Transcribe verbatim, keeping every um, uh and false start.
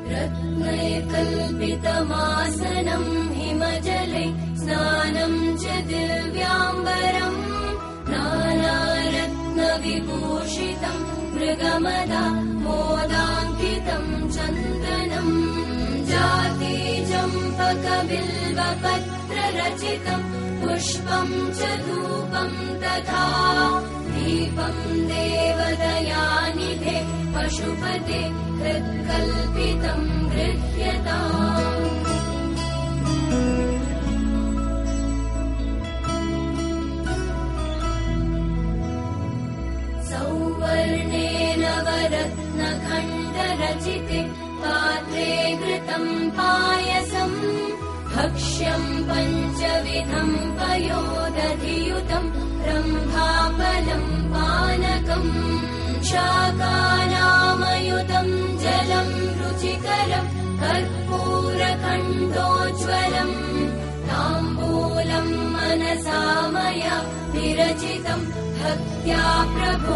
रत्नैकल्पितमासनम् हिमजले स्नानम् च दिव्याम्बरम् नानारत्नविभूषितम् मृगमदा मोदाङ्कितम् चन्दनम् जातिचम्पकबिल्वपत्ररचितम् पुष्पम् च धूपम् तथा दीपम् देवदयानिधे पशुपते हृत्कल्पितम् गृह्यताम् सौवर्णेन वरत्नखण्डरचिते पात्रे घृतम् पायसम् भक्ष्यम् पञ्चविधम् पयोदधियुतम् रम्भाफलम् पानकम् शाकानामयुतम् जलम् रुचिकरम् कर्पूरखण्डोज्ज्वलम् ताम्बूलम् मनसा मया विरचितम् भक्त्या प्रभो